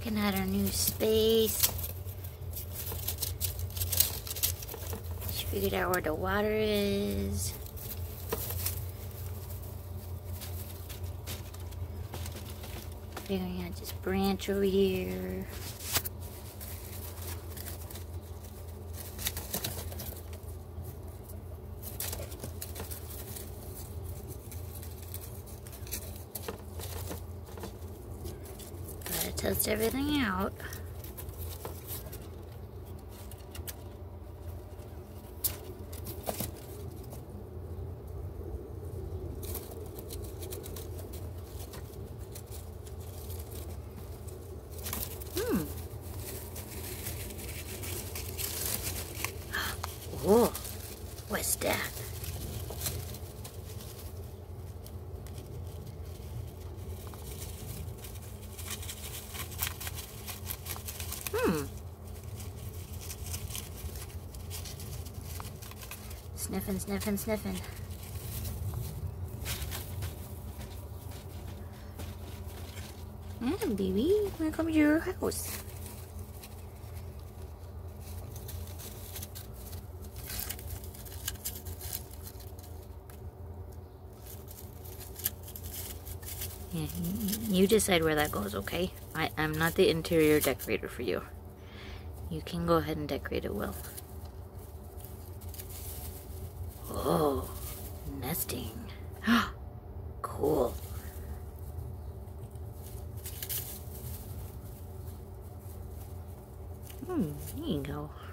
Checking out our new space. She figured out where the water is. Figuring out this branch over here. Gotta test everything out. Whoa, what's that? Sniffing, sniffing, sniffing. Yeah, baby, welcome to your house. Yeah, you decide where that goes, okay? I'm not the interior decorator for you. You can go ahead and decorate it well. Oh, nesting. Cool. There you go.